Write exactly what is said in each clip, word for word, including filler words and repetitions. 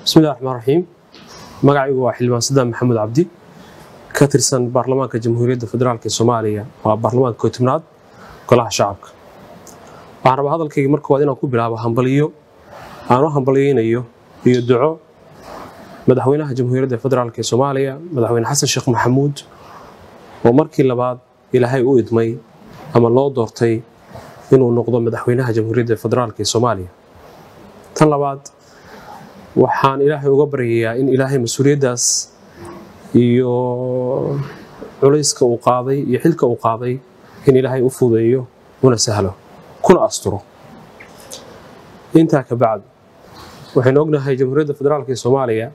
بسم الله الرحمن الرحيم. magacaygu waa xildhibaan Sadaan Maxamed Cabdi ka tirsan baarlamaanka Jamhuuriyadda Federaalka Soomaaliya waa baarlamaanka kow-tobnaad golaha shacabka. Waxaan rabaa hadalkayga marka waa inaan ku bilaabo hambaliyo aan u hambaliyeynayo iyo duco madaxweynaha Jamhuuriyadda Federaalka Soomaaliya madaxweyne Xasan Sheekh Maxamuud oo markii labaad Ilaahay u idmay ama loo doortay inuu noqdo madaxweynaha Jamhuuriyadda Federaalka Soomaaliya. tan labaad waxaan Ilaahay uga baryayaa in Ilaahay mas'uuliyadaas iyo culayska uu qaaday iyo xilka uu qaaday in Ilaahay u fududeeyo una sahlo kuna asturo. intaa ka bacd waxaan ognahay Jamhuuriyadda Federaalka Soomaaliya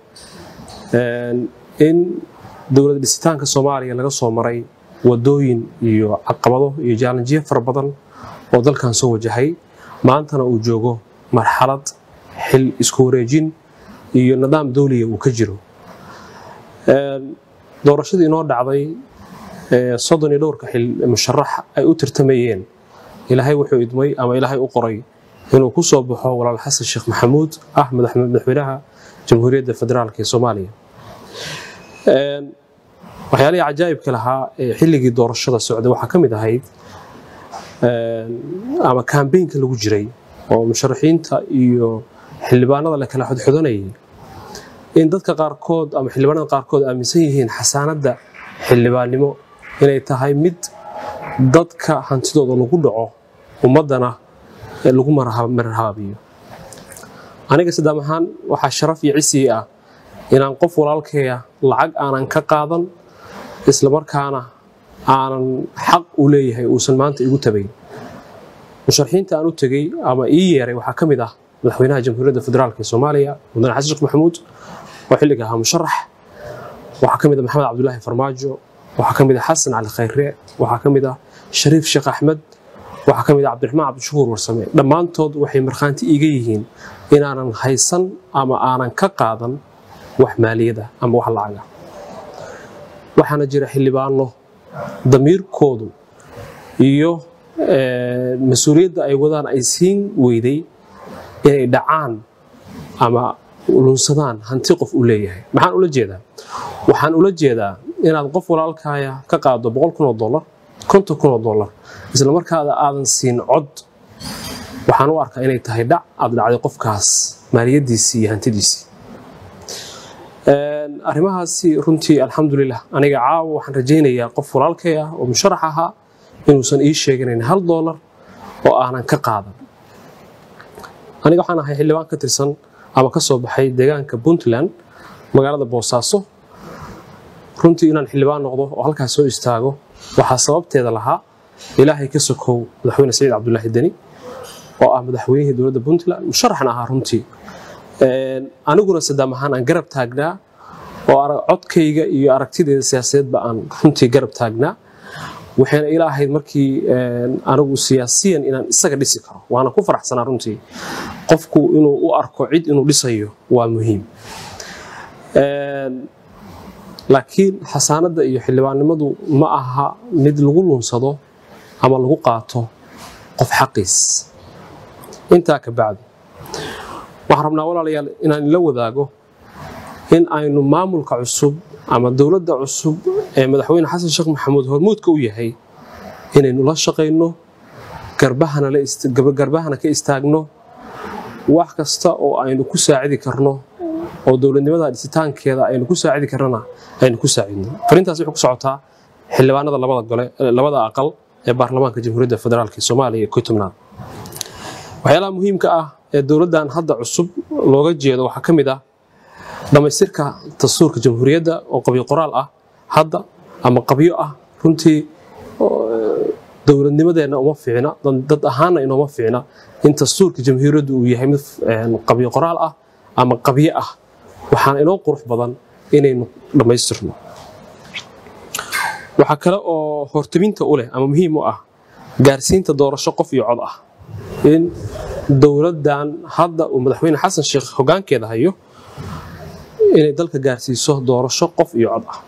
in dawladda dhisitaanka Soomaaliya laga soo maray wadooyin iyo caqabado iyo challenge fara badan oo dalkan soo wajahay maantana uu joogo marxalad xil isku wareejin iyo nidaam dawliga uu ka jiro. doorashadii inoo dhacday soddon iyo dhowr ka xil musharax ay u tirtamayeen Ilaahay wuxuu idmay ama Ilaahay u qoray inuu ku soo baxo walaal Xasan Sheekh Maxamuud ah madaxweynaha Jamhuuriyadda Federaalka Soomaaliya. waxyaalaha cajaa'ibka lahaa ee xilligii doorashada socday waxa ka mid ahayd ama campaign-ka lagu jiray oo musharaxiinta iyo xildhibaanada la kala xodxodanayay in dadka qaarkood ama xildhibaanada qaarkood aaminsan yihiin xasaanada xildhibaannimo inay tahay mid dadka hantidooda lagu dhaco ummadana lagu marhaabiyo. aniga Sadaan ahaan waxa sharaf iyo cisi ah inaan qof walaalkeeya lacag aanan ka qaadan isla markaana aanan xaq u leeyahay uusan maanta igu tabayn. musharaxiinta aan u tagay ama ii yeeray waxa kamid ah madaxweynaha Jamhuuriyadda Federaalka Soomaaliya mudane Xasan Sheekh Maxamuud oo xilliga ahaa musharax waxa kamid ah Maxamed Cabdullaahi Farmaajo waxa kamid ah Xasan Cali Khayre waxa kamid ah Shariif Sheekh Axmed waxa kamid ah Cabdiraxmaan Cabdishakuur Warsame dhamaantood waxay marxaanti iiga yihiin inaanan haysan ama aanan ka qaadan wax maaliyada ama wax lacag ah. waxaana jira xildhibaano damiirkoodu iyo mas'uuliyadda ay wadaan ay siin weyday inay dhacaan ama lunsadaan hanti qof u leeyahay. maxaan ula jeedaa waxaan ula jeedaa inaad qof walaalkaaya ka qaado boqol kun oo dollar konton kun oo dollar isla markaada aadan siin cod waxaan u arkaa inay tahay dhac aad dhacday qofkaas maaliyadiisii iyo hantidiisii. arrimahaasi runtii alxamdulillah aniga caawa waxaan rajaynayaa qof walaalkay ah oo musharax ahaa inuusan ii sheeganayn hal dollar oo aanan ka qaadan. aniga waxaan ahay xildhibaan ka tirsan ama ka soo baxay deegaanka Puntland magaalada Boosaaso. runtii inaan xildhibaan noqdo oo halkaas soo istaago waxa sababteeda lahaa Ilaahay ka sokow madaxweyne Saciid Cabdullaahi Dani oo ah madaxweynaha dawladda Puntland musharaxna ahaa runtii aniguna Sadaan ahaan aan garab taagnaa oo codkayga iyo aragtideeda siyaasadeedba aan runtii garab taagnaa. waxaana Ilaahay markii anigu siyaasiyan inaan isaga dhisi karo waana ku faraxsanaa runtii qofku inuu u arko cid inuu dhisayo waa muhiim. laakiin xasaanada iyo xildhibaannimadu ma aha mid lagu lunsado ama lagu qaato qof xaqiis. intaa ka bacdi waxaan rabnaa walaalayaal inaan la wadaago in aynu maamulka cusub ama dawladda cusub ee madaxweyne Xasan Sheekh Maxamuud hormuudka u yahay inaynu la shaqeyno garbahana la garbahana ka istaagno wax kasta oo aynu ku saacidi karno oo dawladnimada dhisitaankeeda aynu ku saacidi karnana aynu ku saacidno. farintaas wuxuu ku socotaa xildhibaanada labada gole labada aqal ee baarlamaanka Jamhuuriyadda Federaalka Soomaaliya kow-tobnaad. waxyaalaha muhiimka ah ee dawladdan hadda cusub looga jeedo waxa kamid ah dhamaystirka dastuurka jamhuuriyadda oo qabyo qoraal ah hadda ama qabyo ah runtii dawladnimadeena uma fiicna dad ahaana inooma fiicna in dastuurka jamhuuriyaddu uu yahay mid qabyo qoraal ah ama qabyo ah waxaan inoo qurux badan inaynu dhamaystirno. waxa kale oo hortaminta u leh ama muhiim u ah gaarsiinta doorasho qof iyo cod ah in dawladdan hadda uu madaxweyne Xasan Sheekh hoggaankeeda hayo inay dalka gaarsiiso doorasho qof iyo cod ah.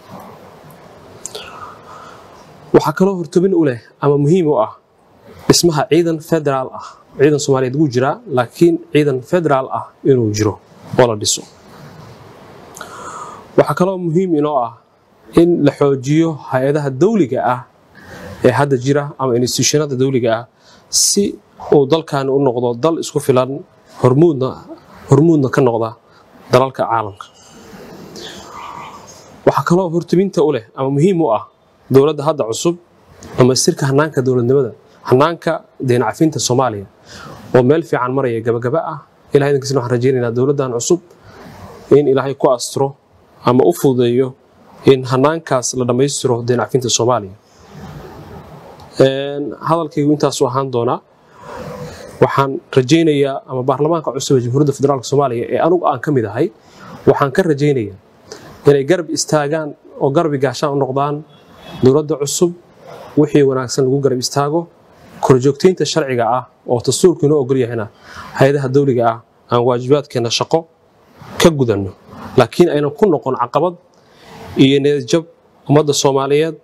waxa kale oo hortamin u leh ama muhiim u ah dhismaha ciidan federaal ah ciidan Soomaaliyeed ugu jira laakiin ciidan federaal ah inuu jiro oo la dhiso waxaa kaloo muhiim inoo ah in la xoojiyo hay-adaha dawliga ah ee hadda jira ama institutionada dawliga ah si uu dalkan u noqdo dal isku filan hormuudna hormuudna ka noqda dalalka caalamka. waxaa kaloo hortiminta u leh ama muhiim u ah dowladda hadda cusub dhamaystirka hanaanka dowladnimada hanaanka deyn cafinta Soomaaliya oo meel fiican maraya gabagaba ah. ilaahay idinkiisna waxaan rajaynaynaa dowladdan cusub in ilaahay ku astro ama u fududeeyo in hanaankaas la dhamaystiro deyn cafinta Soomaaliya. een hadalkaygu intaas u ahaan doona waxaan rajaynayaa ama baarlamaanka cusub ee Jamhuuriyadda Federaalka Soomaaliya ee anigu aan kamid ahay waxaan ka rajaynayaa inay garab istaagaan oo garab gaashaan u noqdaan dowladda cusub wixii wanaagsan lagu garab istaago korjoogteynta sharciga ah oo dastuurku inoo ogol yahayna hay'adaha dawliga ah aan waajibaadkeena shaqo ka gudanno laakiin aynan ku noqon caqabad iyo niyad-jab ummadda Soomaaliyeed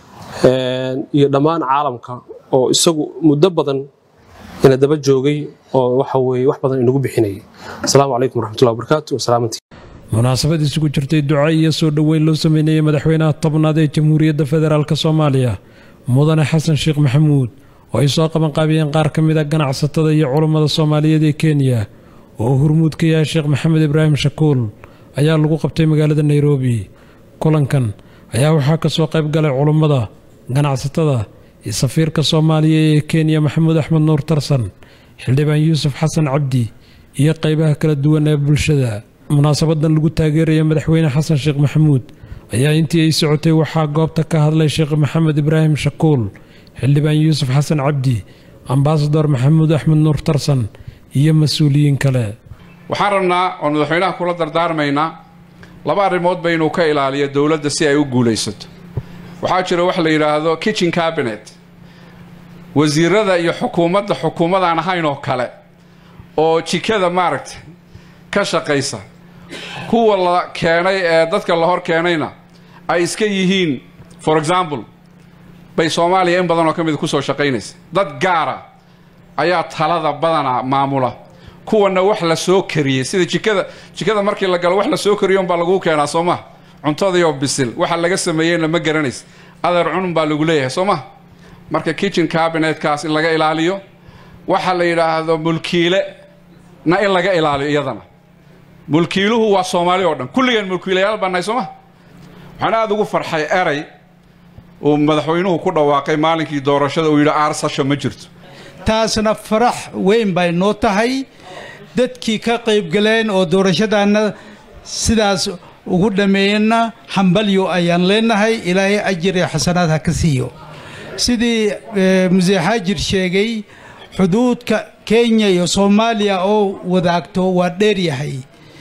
iyo dhammaan caalamka oo isagu muddo badan ina daba joogay oo waxa weeye wax badan inagu bixinayay. Assalaamu calaykum waraxmatullaahi wabarakaatuh. Wasalaamati munaasabad isugu jirtay duco iyo soo dhaweyn loo sameeyay madaxweynaha tobnaad ee Jamhuuriyadda Federaalka Soomaaliya mudane Xasan Sheekh Maxamuud oo ay soo qaban qaabiyeen qaar ka mid ah ganacsatada iyo culimada Soomaaliyeed ee Kenya oo hormuud ka yahay Sheekh Maxamed Ibraahim Shakuul ayaa lagu qabtay magaalada Nairobi. kulankan ayaa waxaa ka soo qayb galay culimada ganacsatada iyo safiirka Soomaaliya ee Kenya Maxamed Axmed Nuur Tarsan xildhibaan Yuusuf Xasan Cabdi iyo qaybaha kala duwan ee bulshada. munaasabadan lagu taageerayo madaxweyne Xasan Sheekh Maxamuud ayaa intii ay socotay waxaa goobta ka hadlay Sheekh Maxamed Ibraahim Shakuul xildhibaan Yuusuf Xasan Cabdi ambassador Maxamed Axmed Nuur Tarsan iyo mas'uuliyiin kale. waxaan rabnaa oo madaxweynaha kula dardaarmaynaa laba arrimood baynu ka ilaaliyo dawladda si ay u guuleysato. waxaa jira wax la yiraahdo kitchen cabinet wasiirada iyo xukuumadda xukuumadaan ahayn oo kale oo jikada maaragtay ka shaqeysa kuwa la keenay ee dadka la hor keenayna ay iska yihiin for example bay Soomaaliya in badan oo kamid ku soo shaqeynaysa dad gaara ayaa talada badana maamula kuwana wax la soo kariyay sida jikada jikada markii la galo wax la soo kariyo baa lagu keenaa Soomaa cuntada iyo bisil waxa laga sameeyay ma garanays adar cunun baa lagu leeyahay Soomaa marka kitchen cabinet kaas in laga ilaaliyo waxa la yiraahdo mulkiile na in laga ilaaliyo iyadana mulkiiluhu waa Soomaali oo dhan kulligeen mulkiilayaal baan nahay Soomaa. waxaan aad ugu farxay eray oo madaxweynuhu ku dhawaaqay maalinkii doorashada uu yiraahdo aarsasho ma jirto taasna farax weyn bay noo tahay dadkii ka qayb galeen oo doorashadaana sidaas ugu dhameeyna hambalyo ayaan leenahay ilaahay ajir iyo xasanaad ha ka siiyo. sidii Muse Xaajir sheegay xuduudka Kenya iyo Soomaaliya oo wadaagto waa dheer yahay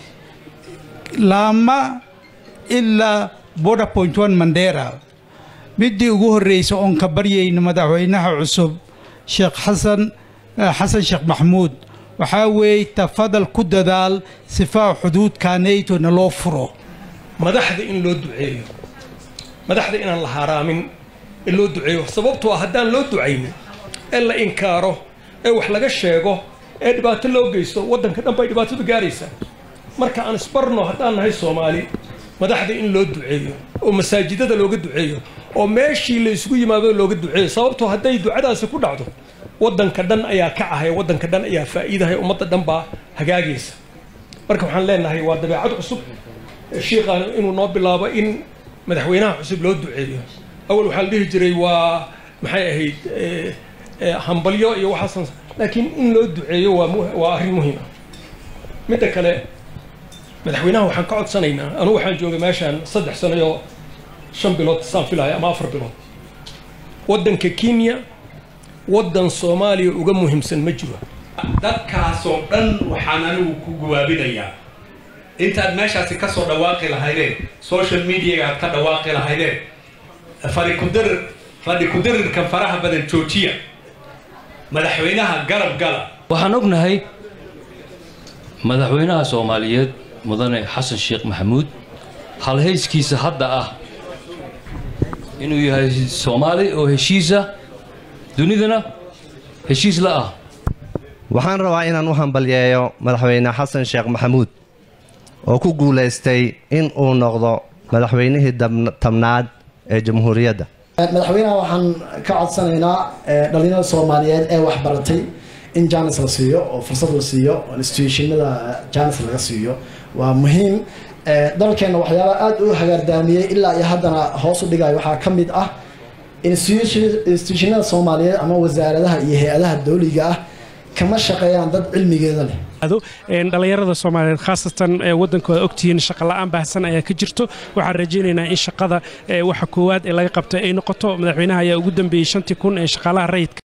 lama illa border point one Mandera midii ugu horreysay oo ka baryayna madaxweynaha cusub Sheekh Xasan Xasan Sheekh Maxamuud waxa weey tafadal ku dadaal sifaa xuduudkaanayto na loo furo madaxda in loo duceeyo madaxda inaan la haraamin in loo duceeyo sababtoo ah haddaan loo ducaynin ee la inkaaro ee wax laga sheego ee dhibaato loo geysto waddanka dhan bay dhibaatadu gaaraysaa. marka aan isbarno haddaan nahay Soomaali madaxda in loo duceeyo oo masaajidada looga duceeyo oo meeshii la isugu yimaado looga duceeyo sababtoo hadday ducadaasi ku dhacdo waddanka dhan ayaa ka ahay waddanka dhan ayaa faa'iidahay ummadda dhan baa hagaagaysa. marka waxaan leenahay waa dabeecad cusub sheekhan inuu noo bilaabo in madaxweynaha cusub loo duceeyo. awal waxaa la dhihi jiray waa maxay ahayd hambalyo iyo waxaas laakiin in loo duceeyo waa waa arrin muhiim ah. midda kale madaxweynaha waxaan ka codsanaynaa anigu waxaan joogay meeshaan saddex sano iyo shan bilood saan filaaya ama afar bilood waddanka Kenya waddan Soomaaliya uga muhiimsan ma jiro. dadkaas oo dhan waxaan anigu ku gawaabinayaa intaad meeshaasi ka soo dhawaaqi lahaydeen social media aad ka dhawaaqi lahaydeen fari ku dir fari ku dirirka faraha badan joojiya madaxweynaha garab gala. waxaan ognahay madaxweynaha Soomaaliyeed mudane Xasan Sheekh Maxamuud hal hayskiisa hadda ah inuu yahay Soomaali oo heshiisa dunidana heshiis la ah. waxaan rabaa inaan u hambalyeeyo madaxweyne Xasan Sheekh Maxamuud oo ku guulaystay in uu noqdo madaxweynihii tobnaad ee jamhuuriyadda. madaxweynaha waxaan ka codsanaynaa dhalinyarada Soomaaliyeed ee wax baratay in jaanis la siiyo oo fursad la siiyo oo institutionada jaanis laga siiyo waa muhiim. dalkeena waxyaabo aad u hagaardaamiyay ilaa iyo haddana hoos u dhigay waxaa ka mid ah institutionada Soomaaliyeed ama wasaaradaha iyo hay'adaha dawliga ah kama shaqeeyaan dad cilmigeeda leh. dhalinyarada Soomaaliyeed khaasatan wadankooda ogtihiin shaqo la'aan baahsan ayaa ka jirto. waxaan rajaynaynaa in shaqada waxa koowaad ee laga qabto ay noqoto madaxweynaha ayaa ugu dambeeyay shantii kun ee shaqaalaha rayidka